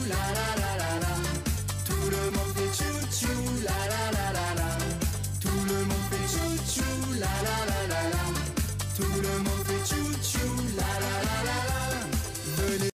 la la la la la. Tout le monde fait chou-chou, la la la la la. Tout le monde fait chou-chou, la la la la la. Tout